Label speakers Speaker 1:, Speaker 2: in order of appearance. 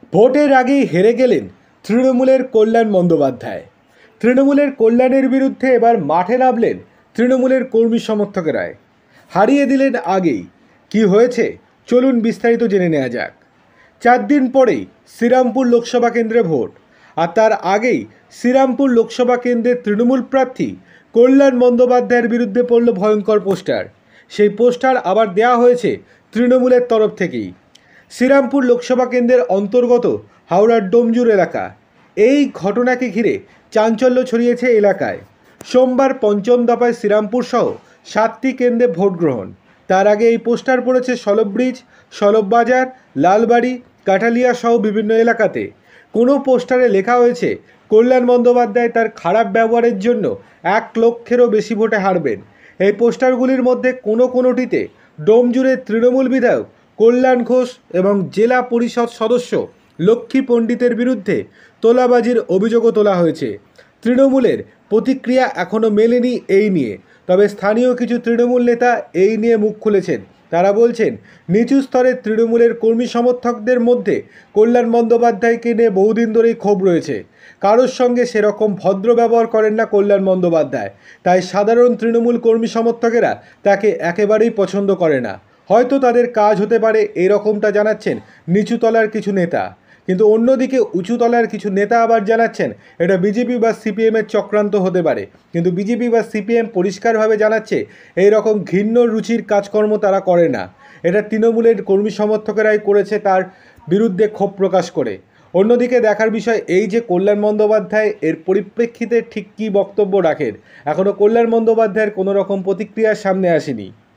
Speaker 1: ভোটের আগেই হেরে গেলেন তৃণমূলের কল্যাণ বন্দ্যোপাধ্যায়। তৃণমূলের কল্যাণের বিরুদ্ধে এবার মাঠে নামলেন তৃণমূলের কর্মী সমর্থকেরাই। হারিয়ে দিলেন আগেই। কি হয়েছে চলুন বিস্তারিত জেনে নেওয়া যাক। 4 দিন পরেই শ্রীরামপুর লোকসভা কেন্দ্রে ভোট, আর তার আগেই শ্রীরামপুর লোকসভা কেন্দ্রের তৃণমূল প্রার্থী কল্যাণ বন্দ্যোপাধ্যায়ের বিরুদ্ধে পড়ল ভয়ঙ্কর পোস্টার। সেই পোস্টার আবার দেওয়া হয়েছে তৃণমূলের তরফ থেকেই। শ্রীরামপুর লোকসভা কেন্দ্রের অন্তর্গত হাওড়ার ডোমজুর এলাকা। এই ঘটনাকে ঘিরে চাঞ্চল্য ছড়িয়েছে এলাকায়। সোমবার পঞ্চম দফায় শ্রীরামপুর সহ 7টি কেন্দ্রে ভোট গ্রহণ। তার আগে এই পোস্টার পড়েছে সলভ ব্রিজ, সলভ বাজার, লালবাড়ি, কাঠালিয়া সহ বিভিন্ন এলাকাতে। কোনো পোস্টারে লেখা হয়েছে কল্যাণ বন্দ্যোপাধ্যায় তার খারাপ ব্যবহারের জন্য 1 লক্ষেরও বেশি ভোটে হারবেন। এই পোস্টারগুলির মধ্যে কোনোটিতে ডোমজুরের তৃণমূল বিধায়ক কল্যাণ ঘোষ এবং জেলা পরিষদ সদস্য লক্ষ্মী পণ্ডিতের বিরুদ্ধে তোলাবাজির অভিযোগও তোলা হয়েছে। তৃণমূলের প্রতিক্রিয়া এখনও মেলেনি এই নিয়ে, তবে স্থানীয় কিছু তৃণমূল নেতা এই নিয়ে মুখ খুলেছেন। তারা বলছেন, নিচু স্তরের তৃণমূলের কর্মী সমর্থকদের মধ্যে কল্যাণ বন্দ্যোপাধ্যায়কে নিয়ে বহুদিন ধরেই ক্ষোভ রয়েছে। কারোর সঙ্গে সেরকম ভদ্র ব্যবহার করেন না কল্যাণ বন্দ্যোপাধ্যায়, তাই সাধারণ তৃণমূল কর্মী সমর্থকেরা তাকে একেবারেই পছন্দ করে না। হয়তো তাদের কাজ হতে পারে এরকমটা জানাচ্ছেন নিচুতলার কিছু নেতা, কিন্তু অন্যদিকে উঁচুতলার কিছু নেতা আবার জানাচ্ছেন এটা বিজেপি বা সিপিএমের চক্রান্ত হতে পারে। কিন্তু বিজেপি বা সিপিএম পরিষ্কারভাবে জানাচ্ছে এই রকম ঘৃণ্য রুচির কাজকর্ম তারা করে না। এটা তৃণমূলের কর্মী সমর্থকেরাই করেছে তার বিরুদ্ধে ক্ষোভ প্রকাশ করে। অন্যদিকে দেখার বিষয় এই যে কল্যাণ বন্দ্যোপাধ্যায় এর পরিপ্রেক্ষিতে ঠিক কী বক্তব্য রাখেন। এখনও কল্যাণ বন্দ্যোপাধ্যায়ের কোনো রকম প্রতিক্রিয়ার সামনে আসেনি।